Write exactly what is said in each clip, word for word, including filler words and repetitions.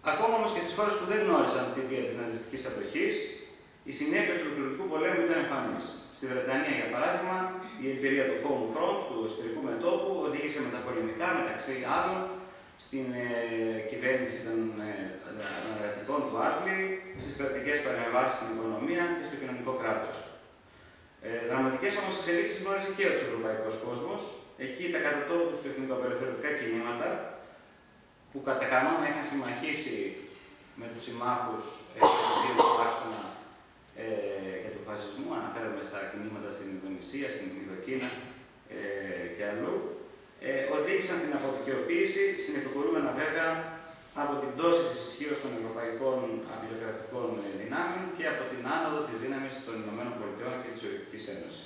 Ακόμα όμως και στις χώρες που δεν γνώρισαν την βία της ναζιστικής κατοχής, οι συνέπειες του ολοκληρωτικού πολέμου ήταν εμφανείς. Στη Βρετανία, για παράδειγμα, η εμπειρία του Home Front, του εσωτερικού μετώπου, οδήγησε με τα πολεμικά, μεταξύ άλλων, στην ε, κυβέρνηση των αναγρατικών ε, του Άτλη, στις κρατικές παρεμβάσεις στην οικονομία και στο κοινωνικό κράτος. Ε, δραματικές όμως εξελίξεις γνώρισε και ο ευρωπαϊκός κόσμος. Εκεί τα κατά τόπου εθνικοαπελευθερωτικά κινήματα, που κατά κανόνα είχαν συμμαχίσει με τους συμμάχους ε, του άξονα ε, και του φασισμού, αναφέρομαι στα κινήματα στην Ινδονησία, στην Ινδοκίνα ε, και αλλού, ε, οδήγησαν στην αποδικαιοποίηση, συνεπικουρούμενα βέβαια από την πτώση της ισχύως των ευρωπαϊκών απειλοκρατικών δυνάμεων και από την άνοδο της δύναμης των ΗΠΑ και της Σοβιετικής Ένωσης.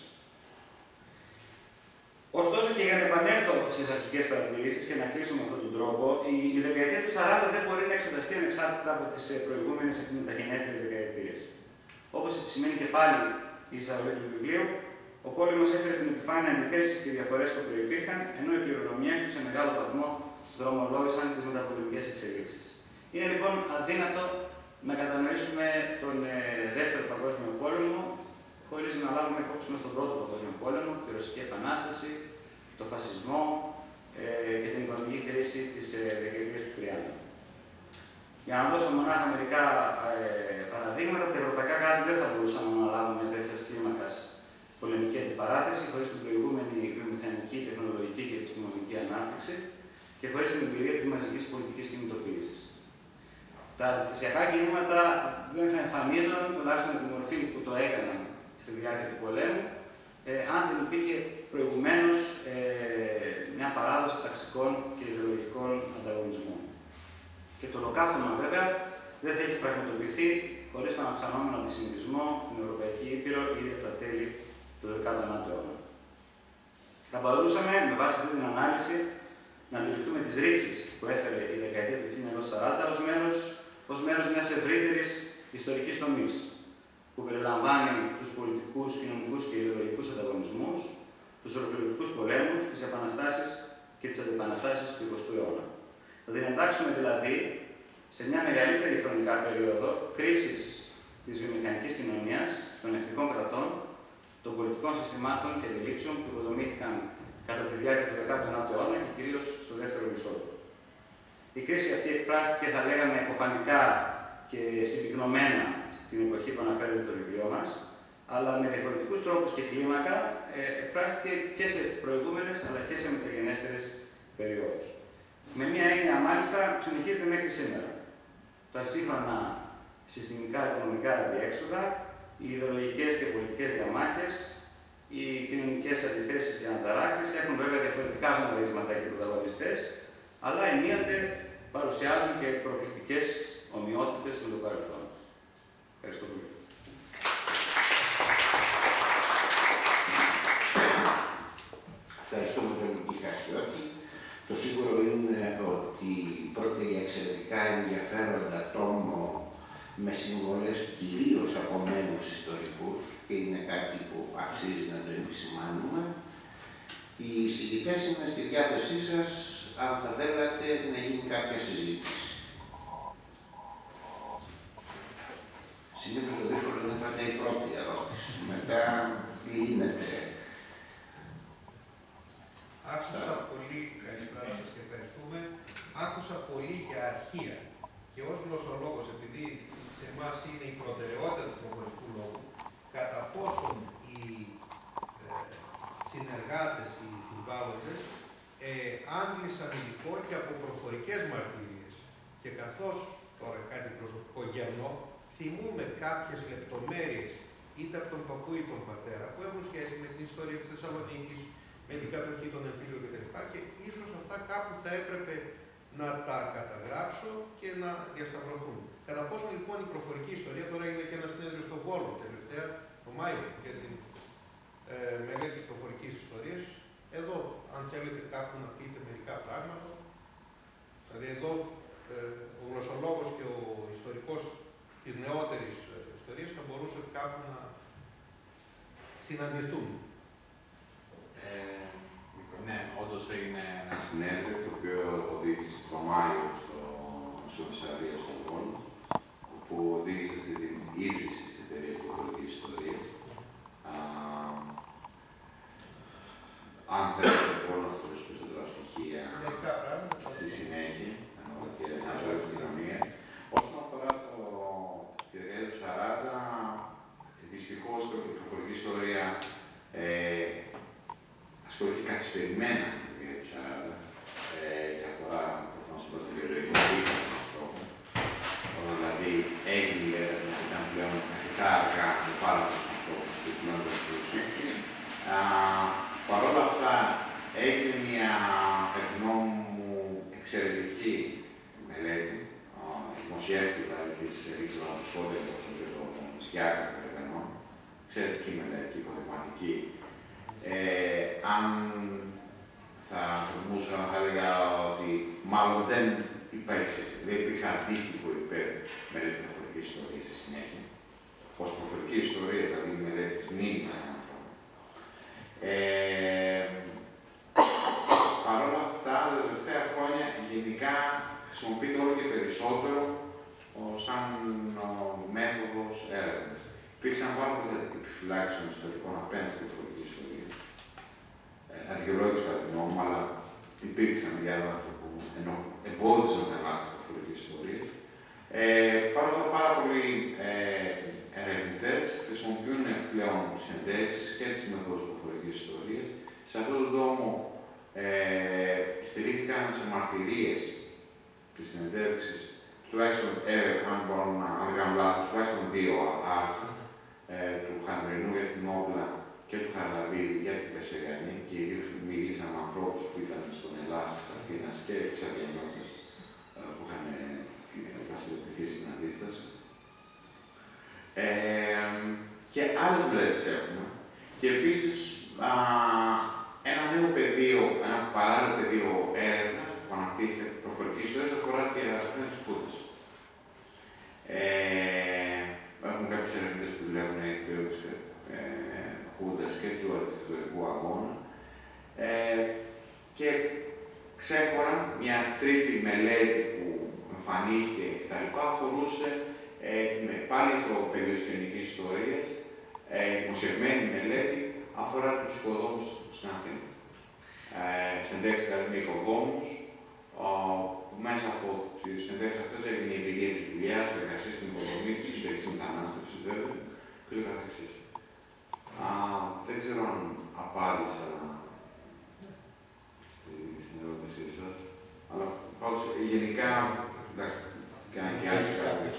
Ωστόσο, και για να επανέλθω στις αρχικές παρατηρήσεις και να κλείσω με αυτόν τον τρόπο, η, η δεκαετία του σαράντα δεν μπορεί να εξεταστεί ανεξάρτητα από τις προηγούμενες μεταγενέστερες δεκαετίες. Όπως επισημαίνει και πάλι η εισαγωγή του βιβλίου, ο πόλεμος έφερε στην επιφάνεια αντιθέσεις και διαφορές που προϋπήρχαν, ενώ οι κληρονομιές του σε μεγάλο βαθμό δρομολόγησαν τις μεταπολεμικές εξελίξεις. Είναι λοιπόν αδύνατο να κατανοήσουμε τον ε, Δεύτερο Παγκόσμιο Πόλεμο χωρίς να λάβουμε υπόψη μας τον Πρώτο Παγκόσμιο Πόλεμο, τη Ρωσική Επανάσταση, τον φασισμό ε, και την οικονομική κρίση της ε, δεκαετίας του τριάντα. Για να δώσω μονάχα μερικά ε, παραδείγματα, τα ευρωπαϊκά κράτη δεν θα μπορούσαν να αναλάβουν μια τέτοια κλίμακα πολεμική αντιπαράθεση χωρίς την προηγούμενη βιομηχανική, τεχνολογική και επιστημονική ανάπτυξη και χωρίς την εμπειρία της μαζικής πολιτικής κινητοποίησης. Τα αντιστασιακά κινήματα δεν θα εμφανίζονταν, τουλάχιστον με τη μορφή που το έκαναν στη διάρκεια του πολέμου, ε, αν δεν υπήρχε προηγουμένως ε, μια παράδοση ταξικών και ιδεολογικών ανταγωνισμών. Και το ολοκαύτωμα, βέβαια, δεν θα έχει πραγματοποιηθεί χωρίς τον αυξανόμενο αντισημιτισμό στην Ευρωπαϊκή Ήπειρο ήδη από τα τέλη του δεκάτου ένατου αιώνα. Θα μπορούσαμε, με βάση αυτή την ανάλυση, να αντιληφθούμε τις ρήξεις που έφερε η δεκαετία του χίλια εννιακόσια σαράντα ως μέρος, ως μέρος μιας ευρύτερης ιστορικής τομής, που περιλαμβάνει τους πολιτικούς, κοινωνικούς και ιδεολογικούς ανταγωνισμούς, τους ολοκληρωτικούς πολέμους, τις επαναστάσεις και τις αντιεπαναστάσεις του εικοστού αιώνα. Θα την εντάξουμε δηλαδή σε μια μεγαλύτερη χρονικά περίοδο κρίσης της βιομηχανικής κοινωνίας, των εθνικών κρατών, των πολιτικών συστημάτων και αντιλήψεων που οικοδομήθηκαν κατά τη διάρκεια του δεκάτου ένατου αιώνα και κυρίως στο δεύτερο μισό του. Η κρίση αυτή εκφράστηκε, θα λέγαμε, υποφανικά και συμπυκνωμένα στην εποχή που αναφέρεται το βιβλίο μας, αλλά με διαφορετικούς τρόπους και κλίμακα ε, εκφράστηκε και σε προηγούμενες αλλά και σε μεταγενέστερες περιόδους. Με μία έννοια, μάλιστα, συνεχίζεται μέχρι σήμερα. Τα σύγχρονα συστημικά οικονομικά διέξοδα, οι ιδεολογικές και πολιτικές διαμάχες, οι κοινωνικές αντιθέσεις και αναταράξεις έχουν βέβαια διαφορετικά γνωρίσματα και πρωταγωνιστές, αλλά ενίοτε παρουσιάζουν και προκλητικές ομοιότητες με το παρελθόν. Ευχαριστώ πολύ. Ευχαριστούμε τον κύριο Κασιώτη. Το σίγουρο είναι ότι πρόκειται για εξαιρετικά ενδιαφέροντα τόμο με συμβολές κυρίως από μένους ιστορικούς και είναι κάτι που αξίζει να το επισημάνουμε. Οι εισηγητές είναι στη διάθεσή σας, αν θα θέλατε να γίνει κάποια συζήτηση. Συνήθως το δύσκολο είναι πάντα η πρώτη ερώτηση. Μετά λύνεται. Άκουσα πολύ, καλησπέρα σας και ευχαριστούμε. Άκουσα πολύ για αρχεία και ως γλωσσολόγος, επειδή σε εμάς είναι η προτεραιότητα του προφορικού λόγου, κατά πόσον οι ε, συνεργάτες, οι συμβάλλοντες, ε, άντλησαν υλικό και από προφορικές μαρτυρίες. Και καθώς, τώρα κάτι προσωπικό γερνό, θυμούμε κάποιες λεπτομέρειες, είτε από τον παππού ή τον πατέρα, που έχουν σχέση με την ιστορία της Θεσσαλονίκης, με την κατοχή των εμφύλιων κτλ. Και ίσως αυτά κάπου θα έπρεπε να τα καταγράψω και να διασταυρωθούν. Κατά πόσο λοιπόν η προφορική ιστορία, τώρα έγινε και ένα συνέδριο στο Βόλο τελευταία, το Μάιο, για την ε, μελέτη της προφορικής ιστορίας. Εδώ, αν θέλετε κάπου να πείτε μερικά πράγματα, δηλαδή εδώ ε, ο γλωσσολόγος και ο ιστορικός της νεότερης ε, ιστορίας θα μπορούσε κάπου να συναντηθούν. Ε, ναι, όντως έγινε ένα συνέδριο το οποίο οδήγησε το Μάιο στο, στο Θεσσαλία, στο που οδήγησε στην ίδρυση της εταιρείας προφορικής ιστορίας. Αν θέλετε, μπορώ να σας δώσω περισσότερα στοιχεία στη συνέχεια, και να λέω επικοινωνίας. Όσον αφορά το, τη δεκαετία του σαράντα, δυστυχώς η προφορική ιστορία ε, ασχολήθηκε καθυστερημένα με τη δεκαετία του σαράντα ε, και αφορά προφανώς την βιολογική των ανθρώπων. Όταν δηλαδή έγινε η έρευνα και ήταν πλέον αρκετά αργά με πάρα πολλούς ανθρώπους και πλέον δεν μπορούσε. Παρ' όλα αυτά, έγινε μια, κατά τη γνώμη μου, εξαιρετική μελέτη, δημοσιεύτηκε δηλαδή της Ρίξεβα του Σκόντερ και των Σκιάκων των Ρεβενών, εξαιρετική μελέτη, υποδειγματική. Ε, αν θα τολμούσα, θα έλεγα ότι μάλλον δεν υπήρξε, δεν υπήρξε αντίστοιχο υπέρ μελέτη προφορικής ιστορίας στη συνέχεια. Ως προφορική ιστορία, δηλαδή η μελέτη της μνήμης των ανθρώπων. Ε, Παρ' όλα αυτά, τα τελευταία χρόνια γενικά χρησιμοποιείται όλο και περισσότερο σαν ο, μέθοδος έρευνας. Υπήρξαν πάρα πολλά επιφυλάξεις των ιστορικών απέναντι στην προφορική ιστορία. Ε, Αδικαιολόγητες κατά τη γνώμη μου, αλλά υπήρξαν διάφορα που ενώ εμπόδισαν την ανάπτυξη της προφορικής ιστορίας. Ε, Παρ' όλα αυτά, πάρα πολλοί ε, ερευνητές χρησιμοποιούν πλέον τις συνεντεύξεις και τις μεθόδους προφορικής ιστορίας. Σε αυτόν τον τόμο ε, στηρίχθηκαν σε μαρτυρίες της συνεντεύξης, τουλάχιστον, ε, αν μπορώ να αν κάνω λάθος, τουλάχιστον δύο άρθρα ε, του Χανδρινού για την Όπλα και του Χαραλαμπίδη για την Πεσσεγανή, και οι δύο μιλήσαν με ανθρώπους που ήταν στον Ελλάς της Αθήνας και της Αυγενότητας ε, που είχαν βασιλοποιηθεί στην αντίσταση. Ε, και άλλες μελέτες έχουμε. Και επίσης α, ένα νέο πεδίο, ένα παράλληλο πεδίο έρευνας που αναπτύσσεται προφορική ιστορία αφορά τη ιεραρχία της Χούντας. Ε, έχουμε κάποιους ερευνητές που δουλεύουν εκ περίοδου της ε, Χούντας και του αρχιτεκτονικού αγώνα. Ε, και ξέχωρα μια τρίτη μελέτη που εμφανίστηκε κτλ. Αφορούσε ε, πάλι στο πεδίο της κοινωνικής ιστορίας, ε, δημοσιευμένη μελέτη αφορά τους οικοδόμους στην Αθήνα. Ε, συνεντεύξεις δηλαδή με οικοδόμους, που μέσα από τις συνεντεύξεις αυτές έγινε η εμπειρία της δουλειάς, εργασία στην υποδομή, της ιστορικής μετανάστευσης βέβαια, και το καθεξής. Δεν ξέρω αν απάντησα στη, στην ερώτησή σας, αλλά πάντως γενικά, εντάξει, και αν και άλλους κάποιους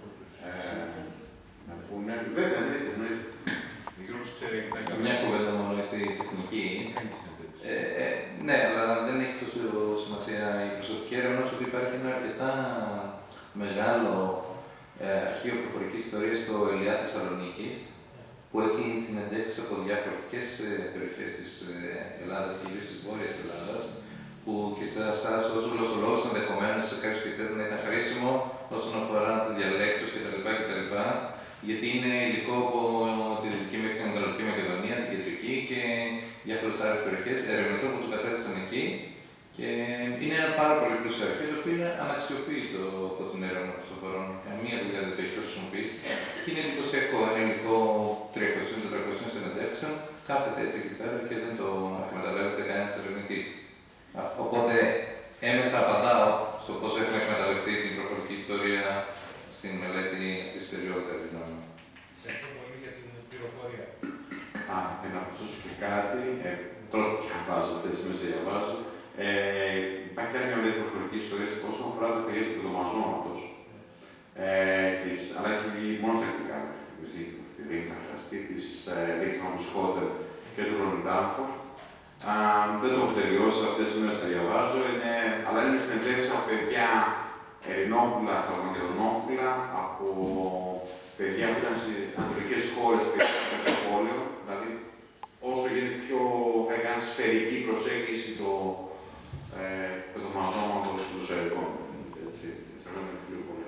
να πούνε, βέβαια, ναι, ναι. Μια κουβέντα μόνο έτσι τεχνική. Ε, ε, ναι, αλλά δεν έχει τόσο σημασία η προσωπική έρευνα όσο ότι υπάρχει ένα αρκετά μεγάλο ε, αρχείο προφορικής ιστορίας στο Ελιά Θεσσαλονίκης, που έχει συνεντεύξει από διαφορετικές ε, περιοχές της ε, Ελλάδας και ιδίως της Βόρειας Ελλάδας, που και σε εσάς ως γλωσσολόγους ενδεχομένως σε κάποιους φοιτητές να είναι χρήσιμο όσον αφορά τις διαλέκτους κτλ. Γιατί είναι υλικό από τη Δυτική μέχρι την Ανατολική Μακεδονία, την Κεντρική και διάφορες άλλες περιοχές, ερευνητών που το κατέθεσαν εκεί. Και είναι ένα πάρα πολύ πλούσιο αρχείο, το οποίο είναι αναξιοποιητό από την έρευνα προς το παρόν. Καμία δουλειά δεν το έχει χρησιμοποιήσει. Και είναι εντυπωσιακό. Είναι υλικό τριακόσιων με τετρακόσιων συνεντεύξεων, κάθεται έτσι εκεί πέρα και δεν το εκμεταλλεύεται κανένας ερευνητής. Οπότε έμεσα απαντάω στο πώς έχουμε εκμεταλλευτεί την προφορική ιστορία στην μελέτη αυτής της περίοδου, κατά τη γνώμη μου. Ευχαριστώ πολύ για την πληροφορία. Α, να προσθέσω και κάτι. Ε, πρώτα διαβάζω, αυτές τις μέρες διαβάζω. Ε, υπάρχει άλλη μια μελέτη προφορική ιστορία όσον αφορά το περίοδο του δομαζώματος. Ε, αλλά έχει βγει μόνο στα αγγλικά, δεν έχει μεταφραστεί, της Ρίξεβα του Σκόντερ και του Ρόνι Ντάνφορντ. Δεν το έχω τελειώσει, αυτές τις μέρες τα διαβάζω, είναι, αλλά είναι συνεντεύξεις από παιδιά Ελληνόπουλα, στα Μακεδονόπουλα, από παιδιά που ήταν σε ανατολικές χώρες και πόλεων, δηλαδή όσο γίνεται πιο θα έκανε σφαιρική προσέγγιση το ε, το μαζόματος του σερικών. Έτσι, σε αυτό είναι πιο πολύ.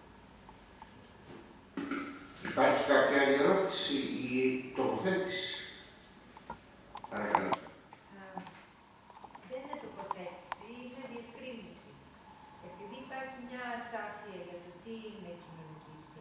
Υπάρχει κάποια άλλη ερώτηση ή τοποθέτηση? Παρακαλώ. Δεν είναι τοποθέτηση, είναι διευκρίνηση. Επειδή υπάρχει μια ασάφεια για το τι είναι κοινωνική ιστορία,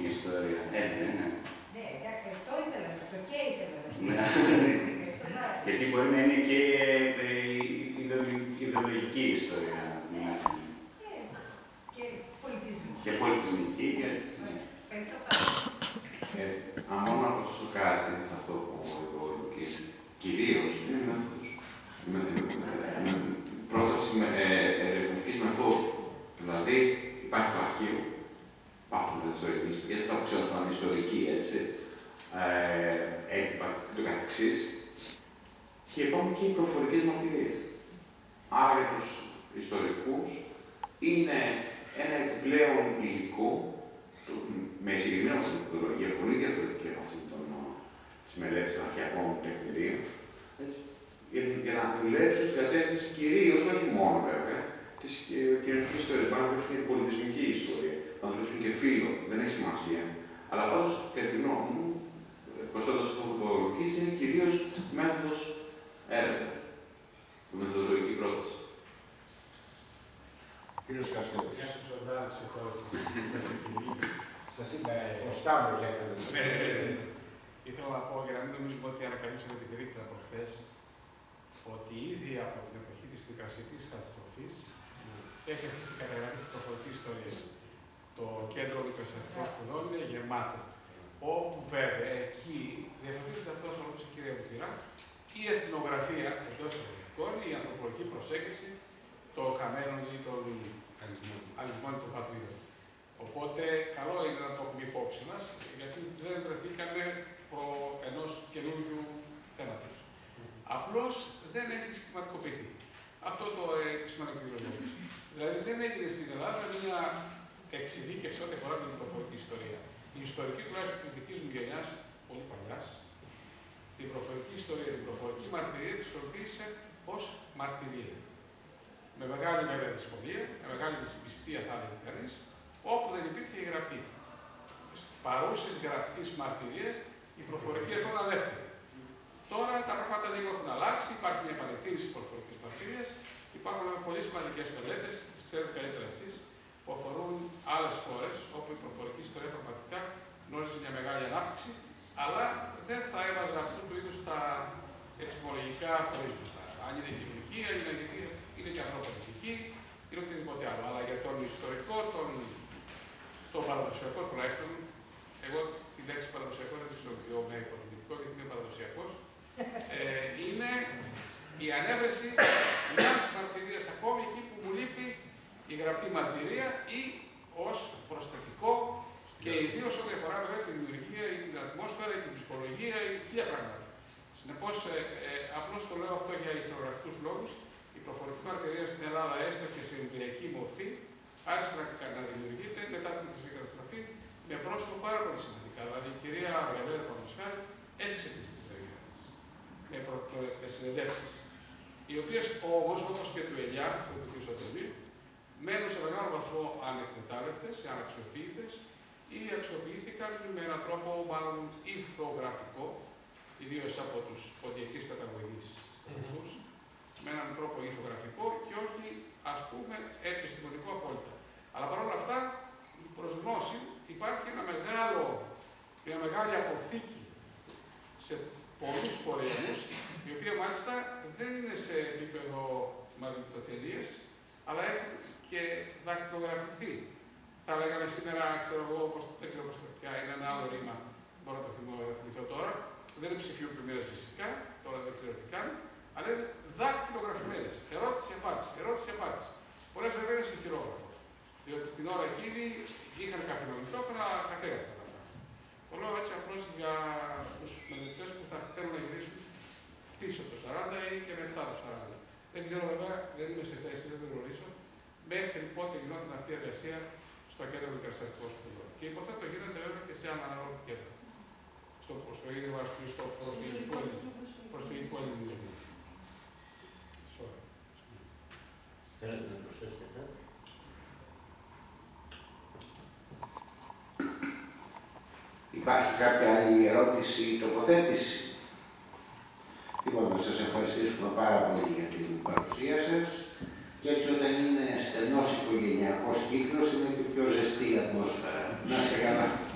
ιστορία. Έτσι δεν είναι? Ναι, εντάξει, αυτό ήθελα, το και ήθελα. Γιατί μπορεί να είναι και ιδεολογική ιστορία. Και πολιτισμική. Και πολιτισμική. Αν μόνο να προσθέσω κάτι σε αυτό που είπε ο Λουκής, κυρίως είναι μέθοδος. Πρόταση ερευνητικής μεθόδου. Δηλαδή, υπάρχει το αρχείο, υπάρχουν τα ιστορικές, γιατί θα ξέρω ότι είναι ιστορική, έτσι, έντυπα και το καθεξής, και υπάρχουν και οι προφορικές μαρτυρίες. Άρα για τους ιστορικούς είναι ένα επιπλέον υλικό με συγκεκριμένη μεθοδολογία, πολύ διαφορετική από αυτή τη μελέτη των αρχαιακών τεκμηρίων, για, για να δουλέψουν στην κατεύθυνση κυρίως, όχι μόνο βέβαια, τη κοινωνική ιστορία. Πάνε να δουλέψουν και την πολιτισμική ιστορία, να δουλέψουν και φύλλο, δεν έχει σημασία. Αλλά πάντως, κατά τη γνώμη μου, προσθέτοντας αυτό που είπε, είναι κυρίως μέθοδος έρευνας, μεθοδολογική πρόταση. Κύριος Καστέλης. Σας είπα, ο Σταύρος έκανε. Ήθελα να πω, για να μην νομίζουμε ότι ανακαλύψαμε την περίπτωση από χθες, ότι ήδη από την εποχή της δικαστικής καταστροφής έχει αρχίσει η καταγραφή της προφορικής ιστορίας. Το κέντρο δικαστικών σπουδών είναι γεμάτο. Όπου βέβαια εκεί διαφορετίζεται αυτό όπως η κυρία Βουτυρά, η εθνογραφία εντός εισαγωγικών, η ανθρωπολογική προσέγγιση των καμένων ή των αλυσμών των πατρίδων. Οπότε, καλό είναι να το έχουμε υπόψη μας, γιατί δεν βρεθήκαμε προ ενός καινούριου θέματος. Απλώς δεν έχει συστηματικοποιηθεί. Αυτό το σημαίνει ο κ. Λόγκης. Δηλαδή, δεν έγινε στην Ελλάδα μια εξειδίκευση ό,τι αφορά την προφορική ιστορία. Η ιστορική τουλάχιστον τη δική μου γενιά, πολύ παλιά, την προφορική ιστορία, την προφορική μαρτυρία τη χρησιμοποίησε ως μαρτυρία. Με μεγάλη βέβαια δυσκολία, με μεγάλη δυσπιστία θα έλεγε κανείς, όπου δεν υπήρχε η γραπτή. Παρούσες γραπτής μαρτυρίες, η προφορική εδώ ήταν δεύτερη. Τώρα τα πράγματα λίγο έχουν αλλάξει, υπάρχει μια επανεκτίμηση της προφορικής μαρτυρίας, υπάρχουν πολύ σημαντικές μελέτες, τις ξέρετε καλύτερα εσείς, που αφορούν άλλες χώρες, όπου η προφορική ιστορία πραγματικά γνώρισε μια μεγάλη ανάπτυξη, αλλά δεν θα έβαζα αυτού του είδους τα επιστημολογικά πορίσματα. Αν είναι κοινωνική, αν είναι, είναι και ανθρωπολογική, είναι οτιδήποτε άλλο. Αλλά για τον ιστορικό, τον, τον παραδοσιακό τουλάχιστον, εγώ την λέξη παραδοσιακό δεν τη χρησιμοποιώ με υποθετικό, γιατί είμαι παραδοσιακός, ε, είναι η ανέβρεση μιας μαρτυρίας, ακόμη εκεί που μου λείπει η γραπτή μαρτυρία ή ως προσθετικό και ιδίως ό,τι αφορά βέβαια τη δημιουργία ή την ατμόσφαιρα ή την ψυχολογία ή χίλια πράγματα. Συνεπώς, ε, ε, απλώς το λέω αυτό για ιστοριογραφικούς λόγους. Η προφορική μαρτυρία στην Ελλάδα, έστω και σε εμπειριακή μορφή, άρχισε να, να δημιουργείται μετά την χρυσή καταστροφή με πρόσωπο πάρα πολύ σημαντικά. Δηλαδή, η κυρία Αργαλέα Παπαδοσχάρη έτσι ξεκίνησε τη δουλειά της. Με, προ, με συνεντεύξεις. Οι οποίες όμως, όπως και του Ελιά, που είπε ο κ. Σωτηρή, μένουν σε μεγάλο βαθμό ανεκμετάλλευτες, αναξιοποιητές ή αξιοποιήθηκαν με έναν τρόπο μάλλον ηθογραφικό, ιδίως από τους ποντιακείς καταγωγείς στρατούς, με έναν τρόπο ηθογραφικό και όχι, ας πούμε, επιστημονικό απόλυτα. Αλλά παρόλα αυτά, προς γνώση υπάρχει ένα μεγάλο, μια μεγάλη αποθήκη σε πολλούς φορέους, η οποία μάλιστα δεν είναι σε επίπεδο μαγνητοτελείας, αλλά έχουν και δακτυλογραφηθεί. Θα λέγαμε σήμερα, ξέρω εγώ, πώς, δεν ξέρω πώς πια είναι ένα άλλο ρήμα, μπορώ να το θυμηθώ τώρα. Δεν είναι ψηφιοποιημένες φυσικά, τώρα δεν ξέρω τι κάνει, αλλά είναι δακτυλογραφημένες. Ερώτηση-απάντηση, ερώτηση-απάντηση. Πολλές βέβαια είναι σε χειρόγραφο. Διότι την ώρα εκείνη είχαν κάποια μαγνητόφωνα, αλλά κατέγραφαν τα πράγματα. Το λέω έτσι απλώς για τους μελετητές που θα θέλουν να γυρίσουν πίσω το σαράντα ή και μετά το σαράντα. Δεν ξέρω βέβαια, δεν είμαι σε θέση, δεν το γνωρίζω, μέχρι πότε γινόταν αυτή η εργασία στο κέντρο δικαστικών σπουδών. Και υποθέτω γίνεται βέβαια και σε άλλα ανάλογα κέντρα. Στο, στο ίδρυμα, στο προσφυγικό ελληνισμό. Θέλετε να προσθέσετε κάτι? Υπάρχει κάποια άλλη ερώτηση ή τοποθέτηση? Λοιπόν, να σας ευχαριστήσουμε πάρα πολύ για την παρουσία σας και έτσι όταν είναι στενός οικογενειακός κύκλος είναι και πιο ζεστή η ατμόσφαιρα. Να είστε καλά.